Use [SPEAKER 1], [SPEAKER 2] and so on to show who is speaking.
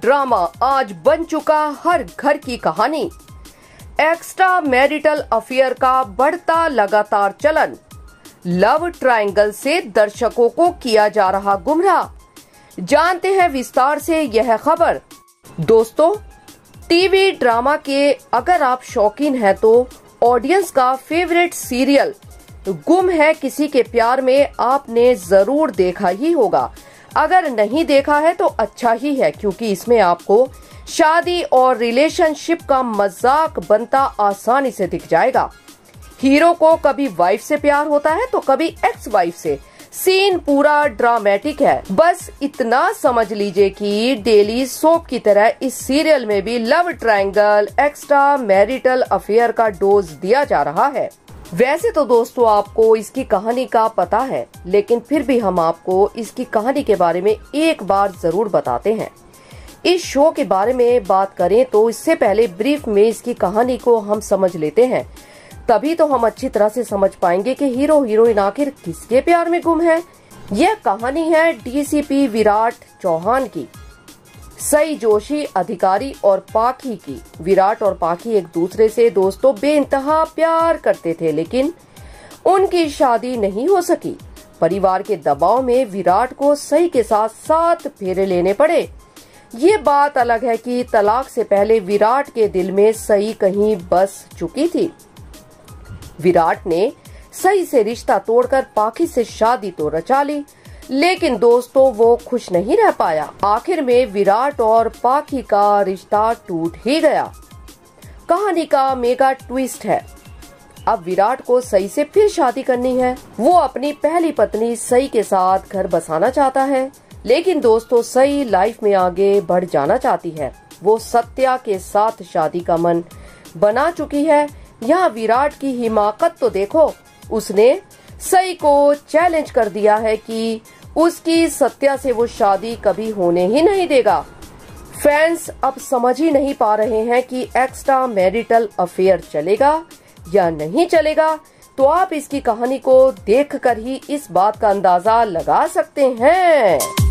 [SPEAKER 1] Drama आज बन चुका हर घर की कहानी। एक्स्ट्रा मैरिटल अफेयर का बढ़ता लगातार चलन, लव ट्रायंगल से दर्शकों को किया जा रहा गुमराह। जानते हैं विस्तार से यह खबर। दोस्तों, टीवी ड्रामा के अगर आप शौकीन हैं तो ऑडियंस का फेवरेट सीरियल गुम है किसी के प्यार में आपने जरूर देखा ही होगा। अगर नहीं देखा है तो अच्छा ही है, क्योंकि इसमें आपको शादी और रिलेशनशिप का मजाक बनता आसानी से दिख जाएगा। हीरो को कभी वाइफ से प्यार होता है तो कभी एक्स वाइफ से। सीन पूरा ड्रामेटिक है। बस इतना समझ लीजिए कि डेली सोप की तरह इस सीरियल में भी love triangle, extra marital affair का डोज दिया जा रहा है। वैसे तो दोस्तों आपको इसकी कहानी का पता है, लेकिन फिर भी हम आपको इसकी कहानी के बारे में एक बार जरूर बताते हैं। इस शो के बारे में बात करें तो इससे पहले ब्रीफ में इसकी कहानी को हम समझ लेते हैं, तभी तो हम अच्छी तरह से समझ पाएंगे कि हीरो हीरोइन आखिर किसके प्यार में गुम है। यह कहानी है डीसीपी विराट चौहान की, सई जोशी अधिकारी और पाखी की। विराट और पाखी एक दूसरे से दोस्तों बेइंतहा प्यार करते थे, लेकिन उनकी शादी नहीं हो सकी। परिवार के दबाव में विराट को सई के साथ 7 फेरे लेने पड़े। ये बात अलग है कि तलाक से पहले विराट के दिल में सई कहीं बस चुकी थी। विराट ने सई से रिश्ता तोड़कर पाखी से शादी तो रचा ली, लेकिन दोस्तों वो खुश नहीं रह पाया। आखिर में विराट और पाखी का रिश्ता टूट ही गया। कहानी का मेगा ट्विस्ट है, अब विराट को सई से फिर शादी करनी है। वो अपनी पहली पत्नी सई के साथ घर बसाना चाहता है, लेकिन दोस्तों सई लाइफ में आगे बढ़ जाना चाहती है। वो सत्या के साथ शादी का मन बना चुकी है। यहाँ विराट की हिमाकत तो देखो, उसने सई को चैलेंज कर दिया है कि उसकी सत्या से वो शादी कभी होने ही नहीं देगा। फैंस अब समझ ही नहीं पा रहे हैं कि एक्स्ट्रा मैरिटल अफेयर चलेगा या नहीं चलेगा। तो आप इसकी कहानी को देखकर ही इस बात का अंदाजा लगा सकते हैं।